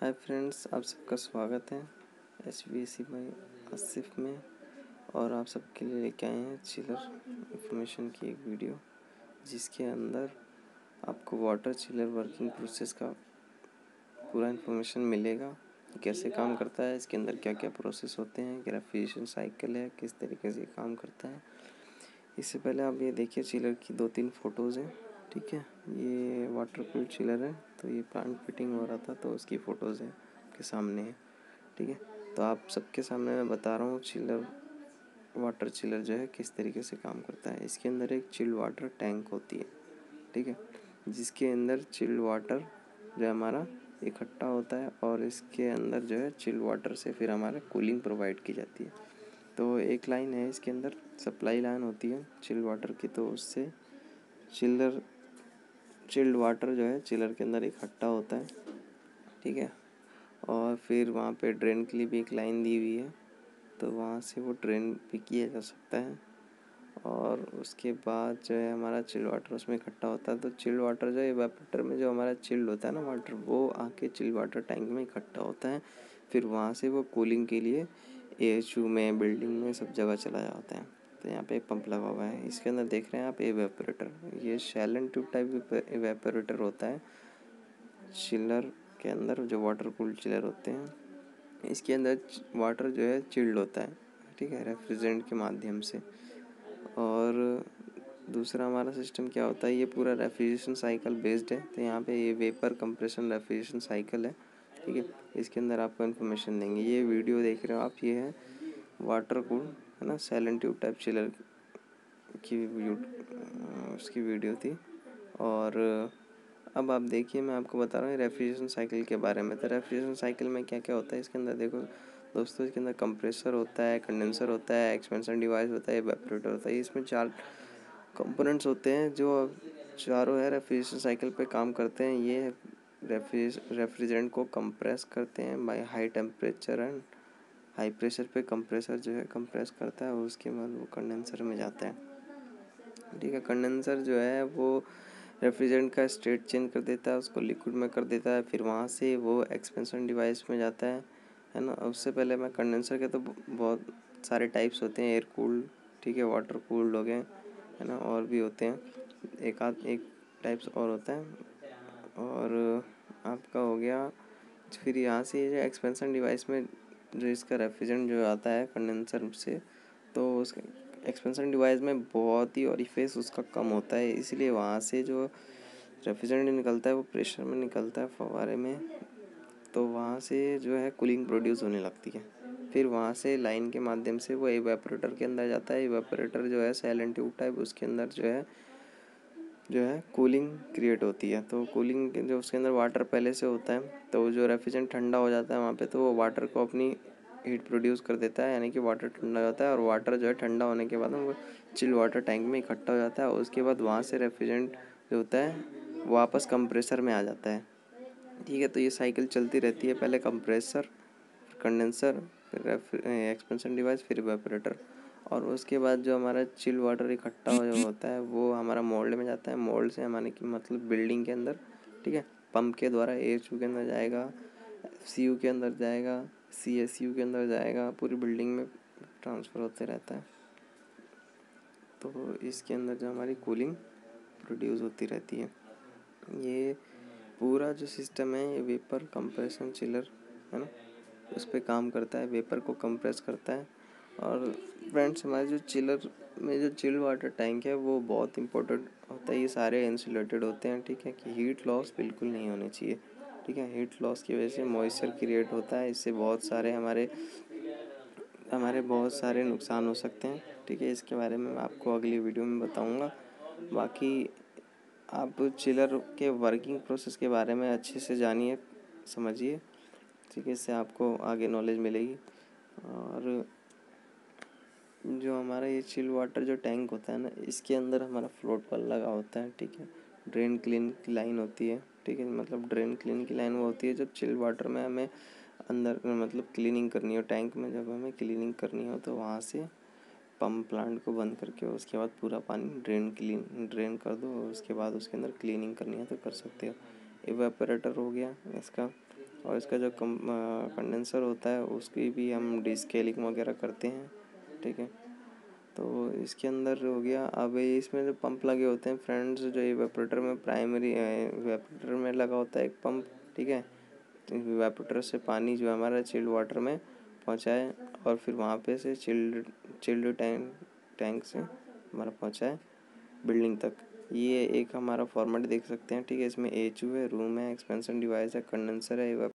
Hi friends, आप सबका स्वागत है SVC बाई आसिफ में। और आप सबके लिए लेके आए हैं चिलर इंफॉर्मेशन की एक वीडियो, जिसके अंदर आपको वाटर चिलर वर्किंग प्रोसेस का पूरा इंफॉर्मेशन मिलेगा। कैसे काम करता है, इसके अंदर क्या क्या प्रोसेस होते हैं, रेफ्रिजरेशन साइकिल है, किस तरीके से काम करता है। इससे पहले आप ये देखिए, चिलर की 2-3 फ़ोटोज़ हैं। ठीक है, ये वाटर कूल्ड चिलर है, तो ये प्लांट फिटिंग हो रहा था तो उसकी फ़ोटोज़ है आपके सामने है। ठीक है, तो आप सबके सामने मैं बता रहा हूँ चिलर, वाटर चिलर जो है किस तरीके से काम करता है। इसके अंदर एक चिल्ड वाटर टैंक होती है, ठीक है, जिसके अंदर चिल्ड वाटर जो हमारा इकट्ठा होता है और इसके अंदर जो है चिल्ड वाटर से फिर हमारे कूलिंग प्रोवाइड की जाती है। तो एक लाइन है इसके अंदर, सप्लाई लाइन होती है चिल्ड वाटर की, तो उससे चिल्ड वाटर जो है चिलर के अंदर इकट्ठा होता है। ठीक है, और फिर वहाँ पे ड्रेन के लिए भी एक लाइन दी हुई है, तो वहाँ से वो ड्रेन भी किया जा सकता है। और उसके बाद जो है हमारा चिल्ड वाटर उसमें इकट्ठा होता है, तो चिल्ड वाटर जो है इवेपोरेटर में जो हमारा चिल्ड होता है ना वाटर, वो आके चिल्ड वाटर टैंक में इकट्ठा होता है। फिर वहाँ से वो कूलिंग के लिए AHU में, बिल्डिंग में, सब जगह चला जाता है। तो यहाँ पे एक पंप लगा हुआ है, इसके अंदर देख रहे हैं आप इवेपोरेटर, ये shell and tube type evaporator होता है चिलर के अंदर, जो वाटर कूल्ड चिलर होते हैं। इसके अंदर वाटर जो है चिल्ड होता है, ठीक है, रेफ्रिजरेंट के माध्यम से। और दूसरा हमारा सिस्टम क्या होता है, ये पूरा रेफ्रिजरेशन साइकिल बेस्ड है। तो यहाँ पे ये वेपर कंप्रेशन रेफ्रिजरेशन साइकिल है, ठीक है। इसके अंदर आपको इन्फॉर्मेशन देंगे। ये वीडियो देख रहे हो आप, ये है वाटर कूल, है ना, सेलन ट्यूब टाइप चिलर की उसकी वीडियो थी। और अब आप देखिए, मैं आपको बता रहा हूँ रेफ्रिजरेशन साइकिल के बारे में। तो रेफ्रिजरेशन साइकिल में क्या क्या होता है इसके अंदर, देखो दोस्तों, इसके अंदर कंप्रेसर होता है, कंडेंसर होता है, एक्सपेंशन डिवाइस होता है, इवेपोरेटर होता है। इसमें 4 कंपोनेंट्स होते हैं जो चारों है रेफ्रिजरेशन साइकिल पे काम करते हैं। ये रेफ्रिजरेंट को कंप्रेस करते हैं by high temperature and high pressure पे। कंप्रेसर जो है कंप्रेस करता है और उसके बाद वो कंडेंसर में जाता है। ठीक है, कंडेंसर जो है वो रेफ्रिजरेंट का स्टेट चेंज कर देता है, उसको लिक्विड में कर देता है। फिर वहाँ से वो एक्सपेंशन डिवाइस में जाता है ना। उससे पहले मैं कंडेंसर के तो बहुत सारे टाइप्स होते हैं, एयर कूल्ड, ठीक है, वाटर कूल्ड हो गए, है ना, और भी होते हैं, एक टाइप्स और होता है। और आपका हो गया, फिर यहाँ से जो एक्सपेंशन डिवाइस में जो इसका रेफ्रिजरेंट जो आता है कंडेंसर से, तो उसका एक्सपेंशन डिवाइस में बहुत ही ऑरिफिस उसका कम होता है, इसलिए वहाँ से जो रेफ्रिजरेंट निकलता है वो प्रेशर में निकलता है, फव्वारे में। तो वहाँ से जो है कूलिंग प्रोड्यूस होने लगती है। फिर वहाँ से लाइन के माध्यम से वो इवेपोरेटर के अंदर जाता है। इवेपोरेटर जो है साइलेंट ट्यूब टाइप, उसके अंदर जो है कूलिंग क्रिएट होती है। तो कूलिंग जो उसके अंदर वाटर पहले से होता है, तो जो रेफ्रिजरेंट ठंडा हो जाता है वहाँ पे, तो वो वाटर को अपनी हीट प्रोड्यूस कर देता है, यानी कि वाटर ठंडा हो जाता है। और वाटर जो है ठंडा होने के बाद वो चिल वाटर टैंक में इकट्ठा हो जाता है। और उसके बाद वहाँ से रेफ्रिजरेंट जो होता है वापस कंप्रेसर में आ जाता है। ठीक है, तो ये साइकिल चलती रहती है, पहले कंप्रेसर, कंडेंसर, फिर एक्सपेंशन डिवाइस, फिर इवेपोरेटर। और उसके बाद जो हमारा चिल वाटर इकट्ठा जो होता है वो हमारा मोल्ड में जाता है। मोल्ड से हमारे की मतलब बिल्डिंग के अंदर, ठीक है, पंप के द्वारा AHU के अंदर जाएगा, FCU के अंदर जाएगा, CSU के अंदर जाएगा, पूरी बिल्डिंग में ट्रांसफ़र होते रहता है। तो इसके अंदर जो हमारी कूलिंग प्रोड्यूस होती रहती है। ये पूरा जो सिस्टम है ये वेपर कंप्रेशन चिलर, है ना, उस पर काम करता है, वेपर को कंप्रेस करता है। और फ्रेंड्स, हमारे जो चिलर में जो चिल्ड वाटर टैंक है वो बहुत इंपॉर्टेंट होता है। ये सारे इंसुलेटेड होते हैं, ठीक है, कि हीट लॉस बिल्कुल नहीं होनी चाहिए। ठीक है, हीट लॉस की वजह से मॉइस्चर क्रिएट होता है, इससे बहुत सारे हमारे बहुत सारे नुकसान हो सकते हैं। ठीक है, इसके बारे में मैं आपको अगली वीडियो में बताऊंगा। बाकी आप चिलर के वर्किंग प्रोसेस के बारे में अच्छे से जानिए, समझिए, ठीक है, इससे आपको आगे नॉलेज मिलेगी। और जो हमारा ये चिल वाटर जो टैंक होता है ना, इसके अंदर हमारा फ्लोट वाल लगा होता है, ठीक है, ड्रेन क्लीन की लाइन होती है, ठीक है, मतलब ड्रेन क्लीन की लाइन वो होती है जब चिल वाटर में हमें अंदर मतलब क्लीनिंग करनी हो, टैंक में जब हमें क्लीनिंग करनी हो, तो वहाँ से पंप प्लांट को बंद करके उसके बाद पूरा पानी ड्रेन कर दो, और उसके बाद उसके अंदर क्लीनिंग करनी है तो कर सकते हो। इवेपोरेटर हो गया इसका, और इसका जो कंडेंसर होता है उसकी भी हम डिस्केलिंग वगैरह करते हैं, ठीक है। तो इसके अंदर हो गया। अब इसमें जो पंप लगे होते हैं फ्रेंड्स, जो इवेपोरेटर में प्राइमरी इवेपोरेटर में लगा होता है एक पंप, ठीक है। इवेपोरेटर से पानी जो हमारा चिल्ड वाटर में पहुंचाए और फिर वहाँ पे से चिल्ड टैंक से हमारा पहुंचाए बिल्डिंग तक। ये एक हमारा फॉर्मेट देख सकते हैं, ठीक है। इसमें एचयू है, रूम है, एक्सपेंशन डिवाइस है, कंडेंसर है,